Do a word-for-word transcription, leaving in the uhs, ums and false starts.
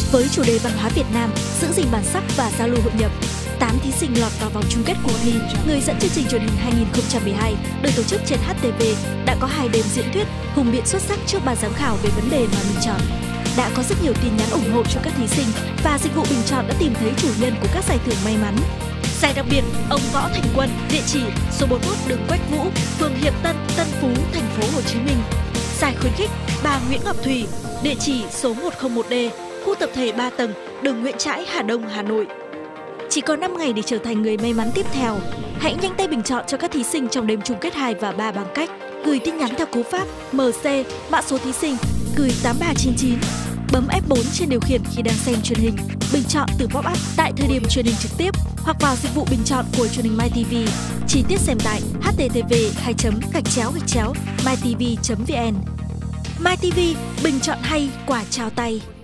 Với chủ đề văn hóa Việt Nam, giữ gìn bản sắc và giao lưu hội nhập, tám thí sinh lọt vào vòng chung kết cuộc thi Người dẫn chương trình truyền hình hai nghìn không trăm mười hai được tổ chức trên hát tê vê đã có hai đêm diễn thuyết hùng biện xuất sắc trước ban giám khảo về vấn đề mà mình chọn. Đã có rất nhiều tin nhắn ủng hộ cho các thí sinh và dịch vụ bình chọn đã tìm thấy chủ nhân của các giải thưởng may mắn. Giải đặc biệt ông Võ Thành Quân, địa chỉ số bốn mươi mốt đường Quách Vũ, phường Hiệp Tân, Tân Phú, thành phố Hồ Chí Minh. Giải khuyến khích bà Nguyễn Ngọc Thùy, địa chỉ số một không một D, khu tập thể ba tầng, đường Nguyễn Trãi, Hà Đông, Hà Nội. Chỉ còn năm ngày để trở thành người may mắn tiếp theo. Hãy nhanh tay bình chọn cho các thí sinh trong đêm chung kết hai và ba bằng cách gửi tin nhắn theo cú pháp em xê, mã số thí sinh, gửi tám ba chín chín, bấm F bốn trên điều khiển khi đang xem truyền hình, bình chọn từ pop-up tại thời điểm truyền hình trực tiếp hoặc vào dịch vụ bình chọn của truyền hình MyTV. Chi tiết xem tại h t t p hai gạch chéo gạch chéo mytv chấm vn. MyTV, bình chọn hay, quả trao tay.